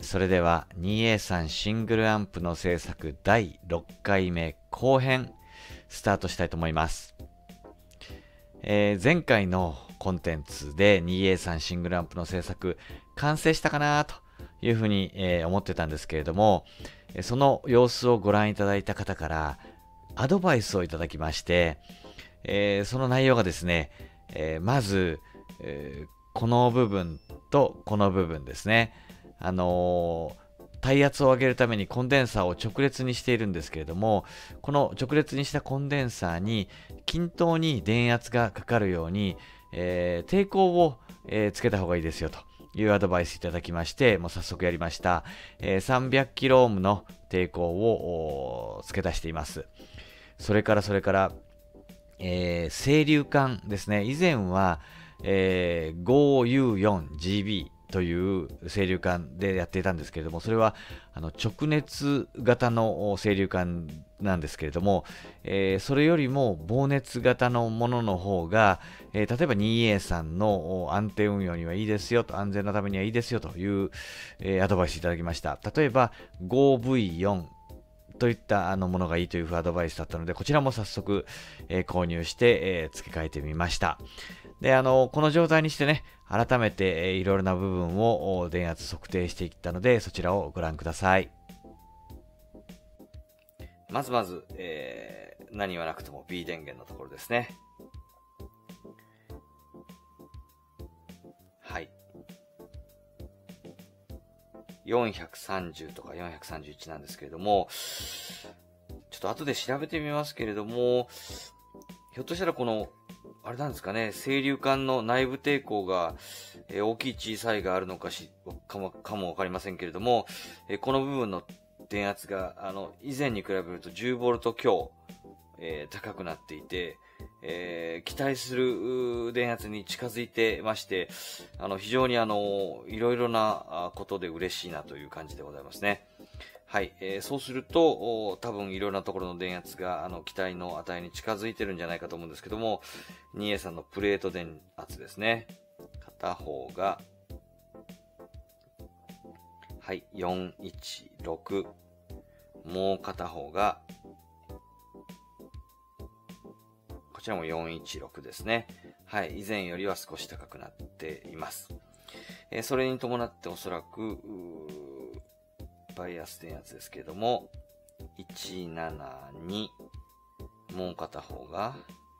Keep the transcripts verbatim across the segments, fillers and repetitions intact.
それでは にエーさん シングルアンプの制作だいろっかいめ後編スタートしたいと思います。えー、前回のコンテンツで にエーさん シングルアンプの制作完成したかなというふうに、えー、思ってたんですけれども、その様子をご覧いただいた方からアドバイスをいただきまして、えー、その内容がですね、えー、まず、えー、この部分とこの部分ですね、あのー体圧を上げるためにコンデンサーを直列にしているんですけれども、この直列にしたコンデンサーに均等に電圧がかかるように、えー、抵抗を、えー、つけた方がいいですよというアドバイスいただきまして、もう早速やりました。えー、さんびゃくキロオームの抵抗を付け足しています。それからそれから、えー、整流管ですね。以前は、えー、ごユーよんジービーという整流管でやっていたんですけれども、それはあの直熱型の整流管なんですけれども、えー、それよりも防熱型のものの方が、えー、例えば にエーさん の安定運用にはいいですよと、安全のためにはいいですよという、えー、アドバイスいただきました。例えば ごブイよんといったあのものがいいというアドバイスだったので、こちらも早速、えー、購入して、えー、付け替えてみました。で、あの、この状態にしてね、改めて、えー、いろいろな部分を電圧測定していったので、そちらをご覧ください。まずまず、えー、何はなくとも B 電源のところですね。はい。よんひゃくさんじゅうとかよんひゃくさんじゅういちなんですけれども、ちょっと後で調べてみますけれども、ひょっとしたらこの、あれなんですかね、整流管の内部抵抗が、えー、大きい小さいがあるのかし、かも、かもわかりませんけれども、えー、この部分の電圧が、あの、以前に比べるとじゅうボルト強、えー、高くなっていて、えー、期待する電圧に近づいてまして、あの、非常にあの、いろいろなことで嬉しいなという感じでございますね。はい、えー、そうすると、多分いろんなところの電圧が、あの、期待の値に近づいてるんじゃないかと思うんですけども、にエーさん のプレート電圧ですね。片方が、はい、よんいちろく。もう片方が、こちらもよんいちろくですね。はい、以前よりは少し高くなっています。えー、それに伴っておそらく、バイアス電圧ですけれども、いちななに、もう片方が、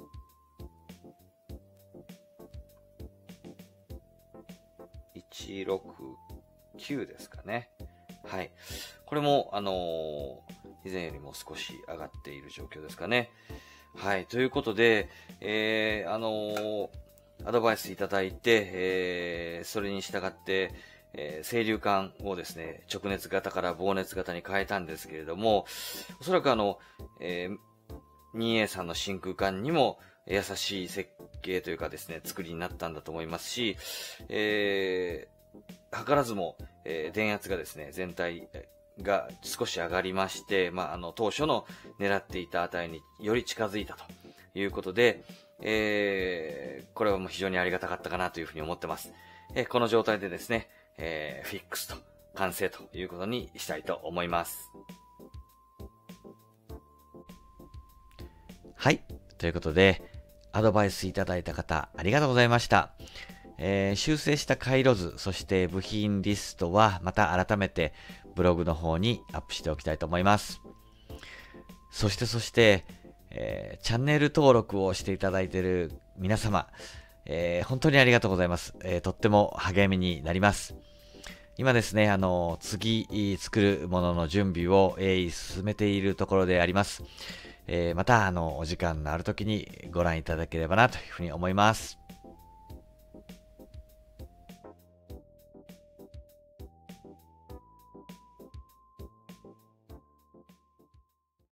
いちろくきゅうですかね。はい。これも、あのー、以前よりも少し上がっている状況ですかね。はい。ということで、えー、あのー、アドバイスいただいて、えー、それに従って、えー、整流管をですね、直熱型から防熱型に変えたんですけれども、おそらくあの、えー、にエーさん の真空管にも優しい設計というかですね、作りになったんだと思いますし、えー、図らずも、えー、電圧がですね、全体が少し上がりまして、まあ、あの、当初の狙っていた値により近づいたということで、えー、これはもう非常にありがたかったかなというふうに思ってます。えー、この状態でですね、えー、フィックスと完成ということにしたいと思います。はい。ということで、アドバイスいただいた方、ありがとうございました。えー、修正した回路図、そして部品リストはまた改めてブログの方にアップしておきたいと思います。そしてそして、えー、チャンネル登録をしていただいている皆様、えー、本当にありがとうございます。えー、とっても励みになります。今ですね、あの、次作るものの準備を鋭意進めているところであります。えー、また、あの、お時間のある時にご覧いただければなというふうに思います。